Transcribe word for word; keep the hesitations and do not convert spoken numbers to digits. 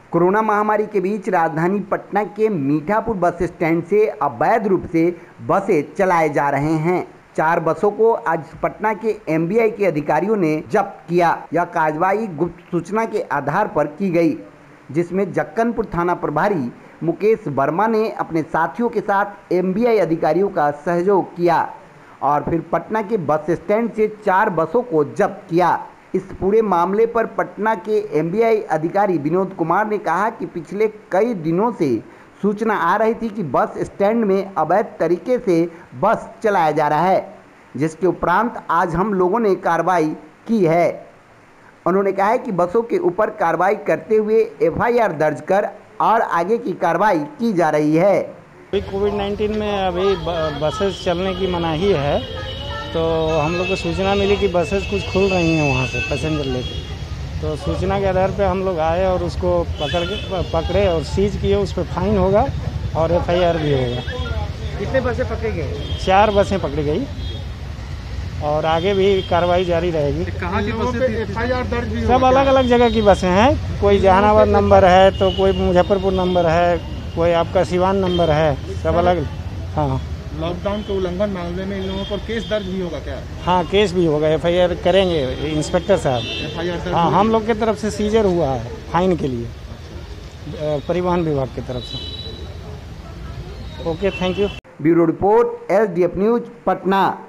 Corona महामारी के बीच राजधानी पटना के मीठापुर बस स्टैंड से अवैध रूप से बसें चलाए जा रहे हैं। चार बसों को आज पटना के एम बी आई के अधिकारियों ने जब्त किया। यह कार्रवाई गुप्त सूचना के आधार पर की गई, जिसमें जक्कनपुर थाना प्रभारी मुकेश वर्मा ने अपने साथियों के साथ एम बी आई अधिकारियों का सहयोग किया और फिर पटना के बस स्टैंड से चार बसों को जब्त किया। इस पूरे मामले पर पटना के एम बी आई अधिकारी विनोद कुमार ने कहा कि पिछले कई दिनों से सूचना आ रही थी कि बस स्टैंड में अवैध तरीके से बस चलाया जा रहा है, जिसके उपरांत आज हम लोगों ने कार्रवाई की है। उन्होंने कहा है कि बसों के ऊपर कार्रवाई करते हुए एफ आई आर दर्ज कर और आगे की कार्रवाई की जा रही है। कोविड नाइन्टीन में अभी बसेस चलने की मनाही है, तो हम लोग को सूचना मिली कि बसेस कुछ खुल रही हैं वहाँ से पैसेंजर लेके। तो सूचना के आधार पे हम लोग आए और उसको पकड़ के पकड़े और सीज किए। उस पर फाइन होगा और एफ आई आर भी होगा। कितने बसें पकड़ी गई? चार बसें पकड़ी गई और आगे भी कार्रवाई जारी रहेगी। कहाँ की बसें पे एफ आई आर दर्ज भी सब अलग अलग जगह की बसें हैं। कोई जहानाबाद नंबर है, तो कोई मुजफ्फरपुर नंबर है, कोई आपका सिवान नंबर है, सब अलग। हाँ, लॉकडाउन के उल्लंघन मामले में इन लोगों पर केस दर्ज भी होगा क्या? हाँ, केस भी होगा, एफ आई आर करेंगे इंस्पेक्टर साहब। एफ आई आर दर्ज? हाँ, हम लोग की तरफ से सीजर हुआ है फाइन के लिए परिवहन विभाग की तरफ से। Okay, thank you. Bureau report, S D F news, Patna.